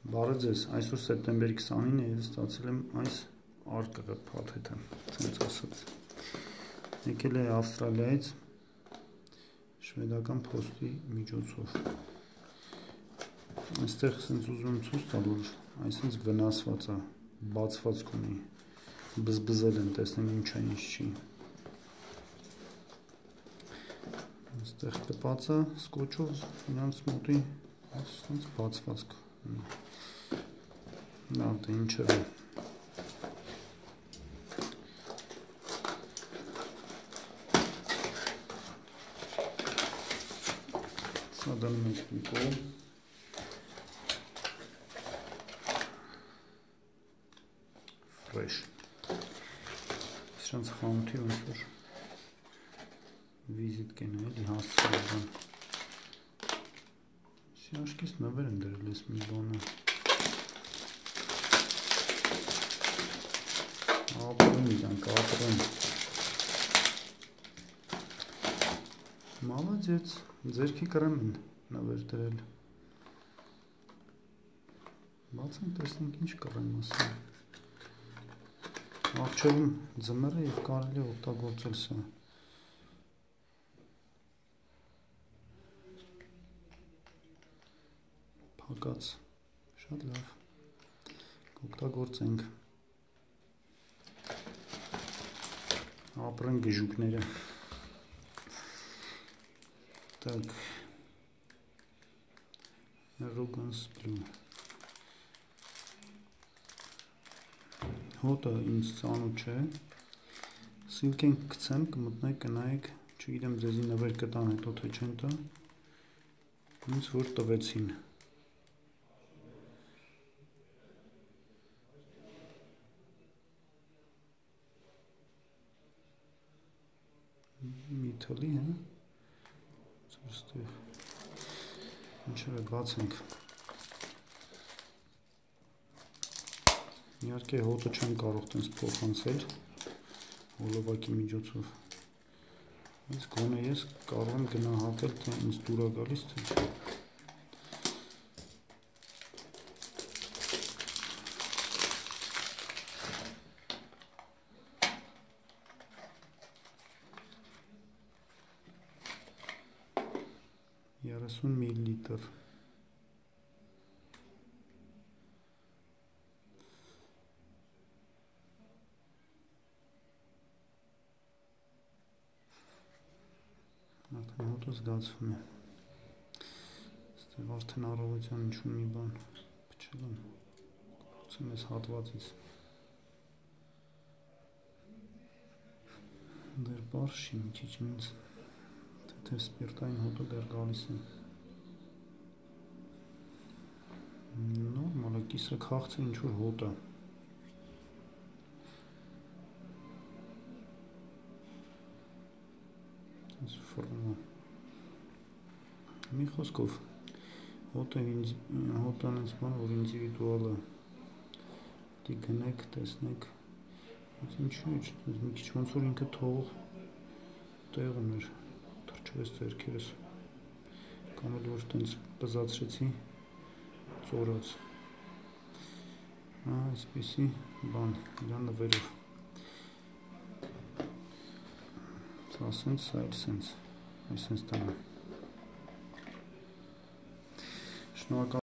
Բարը ձեզ, այսօր սեպտեմբերի 29-ը ես ստացել եմ այս արկղը փաթեթը, ցենց ասած։ Եկել է Ավստրալիայից շվեդական փոստի միջոցով։ Այստեղ ցենց ուզում եմ ցույց տալ, որ այսինքն վնասված է, բացվածք ունի, բզբզել են, տեսնեմ ինչ է, ինչ չի։ Այստեղ տպած է սկոչով իրանց մոտի այսինքն բացվածք ունի։ Լավ, դե ինչը սա դնում ենք մի կողմ։ Ֆրեշ։ Սրանց խանութի ոնց որ վիզիտ կենա էլի հասցրել բան։ Սիաշկից նվեր են դրել ես մի բանը։ Ապրում իրանք, ապրում։ Մալադյեց, ձերքի կրեմ են նվեր դրել։ Բացենք տեսնենք ինչ կրեմ ասեմ։ Աղջերում ձմեռ է և կարելի է օգտագործել սա։ Փակած, շատ լավ, կօգտագործենք։ Ապրեն գժուկները։ Так, Rogans Blue։ Հոտը ինձ ծանոթ չէ։ Սիլքեն կցեմ, կմտնեք, կնայեք, չգիտեմ ձեզի նվեր կտան հետո թե չեն տա։ Ինձ որ տվեցին։ Մի թելի, հա։ Այստեղ ինչևէ բացենք։ Իհարկե հոտը չեմ կարող տենց փոխանցել հոլովակի միջոցով։ Այս գոնե ես կարող եմ գնահատել, թե ինձ դուր է գալիս, թե չէ։ Երեսուն միլիլիտր։ Արդեն հոտը զգացվում է։ Այստեղ արդեն առավոտյան ինչ-որ մի բան փչել եմ։ Կփորձեմ այս հատվածից։ Դեռ բարձ չի մի քիչ ինձ, թեթև սպիրտային հոտը դեռ գալիս է։ Նորմալ է, կիսը քաղցր ինչ-որ հոտ է։ Ֆորմա։ Մի խոսքով, հոտը ինձ բան, որ ինդիվիդուալ է։ Դի գնեք, տեսնեք, ինչու է, մի քիչ ոնց որ ինքը թող տեղում էր, թրջվեց ձերքերս, կամ էլ որ տենց բզացրեցի, ծորած։ Այսպիսի բան, իրան նվերով։ Ասենց, սա էլ սենց, այսենց տանը։ Շնորհակալ